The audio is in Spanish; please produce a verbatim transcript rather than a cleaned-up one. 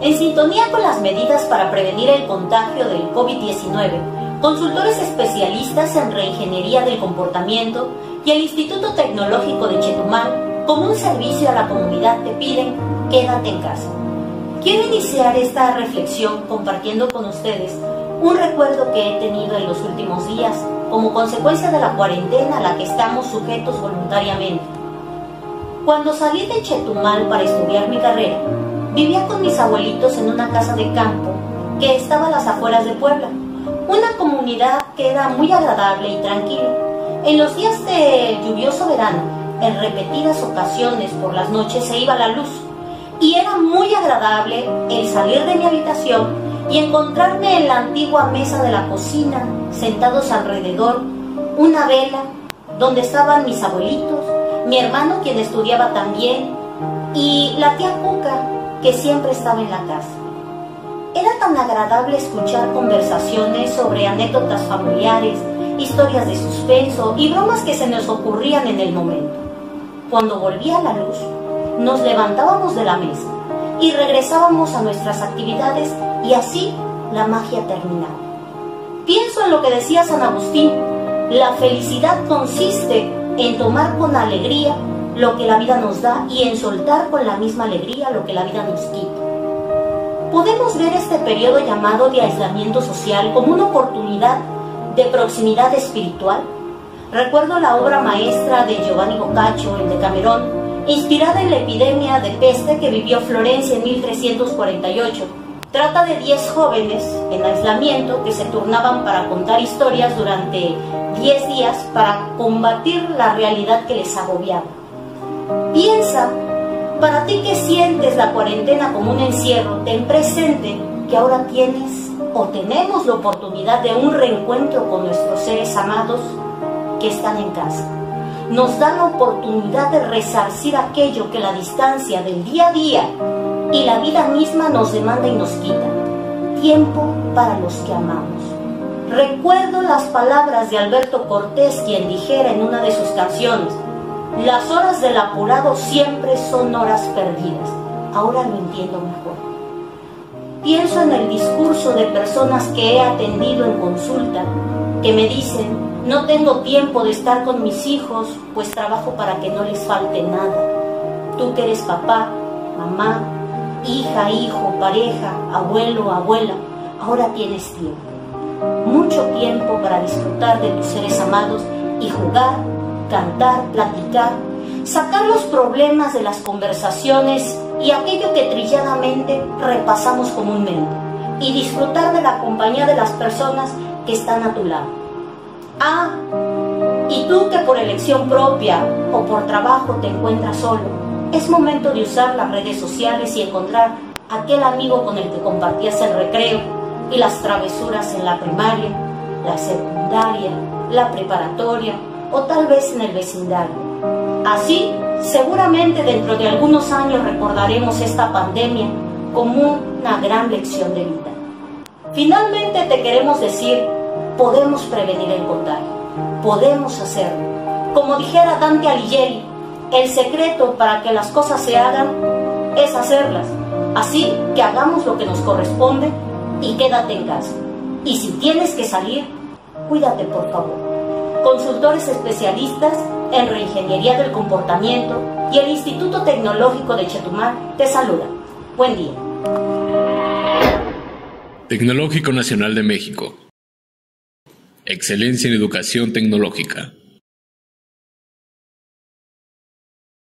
En sintonía con las medidas para prevenir el contagio del COVID diecinueve, consultores especialistas en reingeniería del comportamiento y el Instituto Tecnológico de Chetumal, como un servicio a la comunidad, te piden: quédate en casa. Quiero iniciar esta reflexión compartiendo con ustedes un recuerdo que he tenido en los últimos días como consecuencia de la cuarentena a la que estamos sujetos voluntariamente. Cuando salí de Chetumal para estudiar mi carrera, vivía con mis abuelitos en una casa de campo que estaba a las afueras de Puebla, una comunidad que era muy agradable y tranquila. En los días de lluvioso verano, en repetidas ocasiones por las noches se iba la luz, y era muy agradable el salir de mi habitación y encontrarme en la antigua mesa de la cocina, sentados alrededor, una vela, donde estaban mis abuelitos, mi hermano, quien estudiaba también, y la tía Cuca, que siempre estaba en la casa. Era tan agradable escuchar conversaciones sobre anécdotas familiares, historias de suspenso y bromas que se nos ocurrían en el momento. Cuando volvía la luz, nos levantábamos de la mesa y regresábamos a nuestras actividades, y así la magia terminaba. Pienso en lo que decía San Agustín: la felicidad consiste en tomar con alegría lo que la vida nos da y en soltar con la misma alegría lo que la vida nos quita. Podemos ver este periodo llamado de aislamiento social como una oportunidad de proximidad espiritual. Recuerdo la obra maestra de Giovanni Boccaccio, el Decamerón, inspirada en la epidemia de peste que vivió Florencia en mil trescientos cuarenta y ocho. Trata de diez jóvenes en aislamiento que se turnaban para contar historias durante diez días para combatir la realidad que les agobiaba. Piensa, para ti que sientes la cuarentena como un encierro, ten presente que ahora tienes o tenemos la oportunidad de un reencuentro con nuestros seres amados que están en casa. Nos da la oportunidad de resarcir aquello que la distancia del día a día y la vida misma nos demanda y nos quita: tiempo para los que amamos. Recuerdo las palabras de Alberto Cortés, quien dijera en una de sus canciones: las horas del apurado siempre son horas perdidas. Ahora lo entiendo mejor. Pienso en el discurso de personas que he atendido en consulta, que me dicen: no tengo tiempo de estar con mis hijos, pues trabajo para que no les falte nada. Tú que eres papá, mamá, hija, hijo, pareja, abuelo, abuela, ahora tienes tiempo. Mucho tiempo para disfrutar de tus seres amados y jugar, cantar, platicar, sacar los problemas de las conversaciones y aquello que trilladamente repasamos comúnmente, y disfrutar de la compañía de las personas que están a tu lado. Ah, y tú que por elección propia o por trabajo te encuentras solo, es momento de usar las redes sociales y encontrar aquel amigo con el que compartías el recreo y las travesuras en la primaria, la secundaria, la preparatoria o tal vez en el vecindario. Así, seguramente dentro de algunos años recordaremos esta pandemia como una gran lección de vida. Finalmente te queremos decir: podemos prevenir el contagio, podemos hacerlo. Como dijera Dante Alighieri, el secreto para que las cosas se hagan es hacerlas. Así que hagamos lo que nos corresponde y quédate en casa. Y si tienes que salir, cuídate por favor. Consultores especialistas en reingeniería del comportamiento y el Instituto Tecnológico de Chetumal te saludan. Buen día. Tecnológico Nacional de México. Excelencia en educación tecnológica.